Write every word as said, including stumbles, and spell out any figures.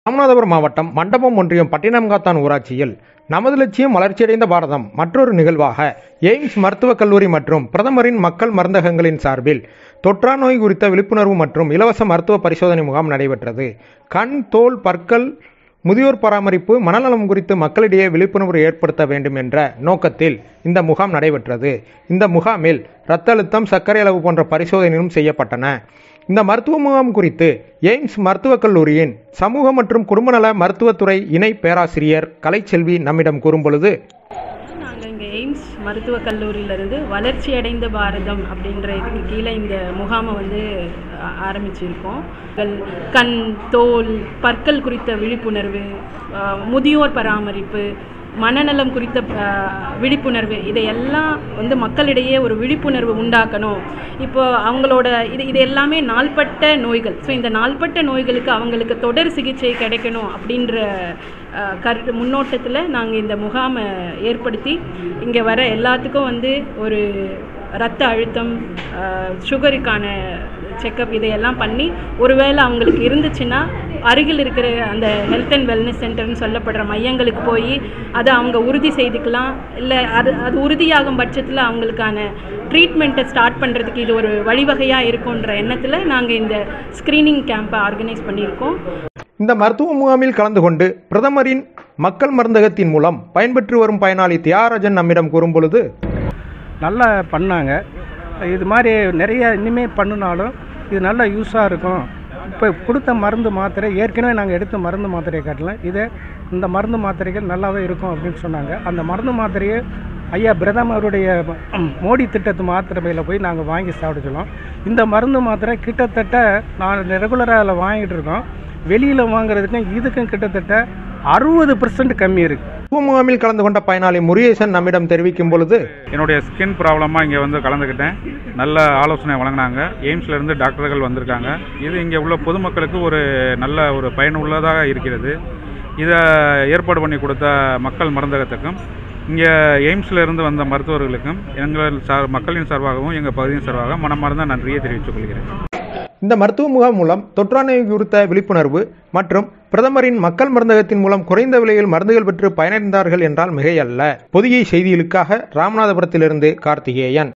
ராமநாதபுரம் மாவட்டம் மண்டபம் ஒன்றியம் பட்டினம்காத்தான் ஊராட்சியில் நமது லட்சியம் வளர்ச்சியடைந்த பாரதம் மற்றொரு நிகழ்வாக எய்ம்ஸ் மருத்துவக் கல்லூரி மற்றும் பிரதமரின் மக்கள் மருந்தகங்களின் சார்பில் தொற்றா நோய் குறித்த விழிப்புணர்வு மற்றும் இலவச மருத்துவ பரிசோதனை முகாம் நடைபெற்றது. கண், தோல், பற்கள், முதியோர் பராமரிப்பு, மனநலம் குறித்து மக்களிடையே விழிப்புணர்வு ஏற்படுத்த வேண்டும் என்ற நோக்கத்தில் இந்த முகாம் நடைபெற்றது. இந்த முகாமில் இரத்த அழுத்தம், சர்க்கரை அளவு போன்ற பரிசோதனைகளும் செய்யப்பட்டன. இந்த மருத்துவ முகாம் குறித்து எய்ம்ஸ் மருத்துவக் கல்லூரியின் சமூக மற்றும் குடும்பநல மருத்துவத்துறை இணை பேராசிரியர் கலைச்செல்வி நம்மிடம் கூறும்பொழுது, நாங்கள் இங்கே எய்ம்ஸ் மருத்துவக் கல்லூரியிலிருந்து வளர்ச்சி அடைந்த பாரதம் அப்படின்ற இதுக்கு கீழே இந்த முகாமை வந்து ஆரம்பிச்சிருக்கோம். கண், தோல், பற்கள் குறித்த விழிப்புணர்வு, முதியோர் பராமரிப்பு, மனநலம் குறித்த விழிப்புணர்வு, இதையெல்லாம் வந்து மக்களிடையே ஒரு விழிப்புணர்வு உண்டாக்கணும். இப்போ அவங்களோட இது இது எல்லாமே நாள்பட்ட நோய்கள். ஸோ இந்த நாள்பட்ட நோய்களுக்கு அவங்களுக்கு தொடர் சிகிச்சை கிடைக்கணும் அப்படின்ற கரு முன்னோட்டத்தில் நாங்கள் இந்த முகாமை ஏற்படுத்தி இங்கே வர எல்லாத்துக்கும் வந்து ஒரு இரத்த அழுத்தம், சுகருக்கான செக்கப் இதையெல்லாம் பண்ணி ஒருவேளை அவங்களுக்கு இருந்துச்சுன்னா அருகில் இருக்கிற அந்த ஹெல்த் அண்ட் வெல்னஸ் சென்டர்னு சொல்லப்படுற மையங்களுக்கு போய் அதை அவங்க உறுதி செய்துக்கலாம். இல்லை அது அது உறுதியாகும் பட்சத்தில் அவங்களுக்கான ட்ரீட்மெண்ட்டை ஸ்டார்ட் பண்ணுறதுக்கு இது ஒரு வழிவகையாக இருக்குன்ற எண்ணத்தில் நாங்கள் இந்த ஸ்க்ரீனிங் கேம்பை ஆர்கனைஸ் பண்ணியிருக்கோம். இந்த மருத்துவ முகாமில் கலந்து கொண்டு பிரதமரின் மக்கள் மருந்தகத்தின் மூலம் பயன்பெற்று வரும் பயனாளி தியாகராஜன் நம்மிடம் கூறும்பொழுது, நல்லா பண்ணாங்க. இது மாதிரி நிறைய இனிமேல் பண்ணினாலும் இது நல்லா யூஸாக இருக்கும். இப்போ கொடுத்த மருந்து மாத்திரை ஏற்கனவே நாங்கள் எடுத்த மருந்து மாத்திரையை காட்டலாம், இதை இந்த மருந்து மாத்திரைகள் நல்லாவே இருக்கும் அப்படின்னு சொன்னாங்க. அந்த மருந்து மாத்திரையை ஐயா பிரதமருடைய மோடி திட்டத்து மாத்திரையில் போய் நாங்கள் வாங்கி சாப்பிட சொல்லலாம். இந்த மருந்து மாத்திரை கிட்டத்தட்ட நான் ரெகுலராக அதில் வாங்கிட்டு இருக்கோம். வெளியில் வாங்குறதுக்கும் இதுக்கும் கிட்டத்தட்ட அறுபது பர்சன்ட் கம்மி இருக்குது. முகாமில் கலந்து கொண்ட பயனாளி முருகேசன் நம்மிடம் தெரிவிக்கும் பொழுது, என்னுடைய ஸ்கின் ப்ராப்ளமாக இங்கே வந்து கலந்துக்கிட்டேன். நல்ல ஆலோசனை வழங்கினாங்க. எய்ம்ஸ்லேருந்து டாக்டர்கள் வந்திருக்காங்க. இது இங்கே உள்ள பொதுமக்களுக்கு ஒரு நல்ல ஒரு பயனுள்ளதாக இருக்கிறது. இதை ஏற்பாடு பண்ணி கொடுத்த மக்கள் மருந்தகத்துக்கும் இங்கே எய்ம்ஸ்லேருந்து வந்த மருத்துவர்களுக்கும் எங்கள் சார் மக்களின் சார்பாகவும் எங்கள் பகுதியின் சார்பாக மனமார்ந்த நன்றியை தெரிவித்துக் கொள்கிறேன். இந்த மருத்துவ முகாம் மூலம் தொற்றா நோய் குறித்த விழிப்புணர்வு மற்றும் பிரதமரின் மக்கள் மருந்தகத்தின் மூலம் குறைந்த விலையில் மருந்துகள் பெற்று பயனடைந்தார்கள் என்றால் மிகையல்ல. பொதிகை செய்திகளுக்காக ராமநாதபுரத்திலிருந்து கார்த்திகேயன்.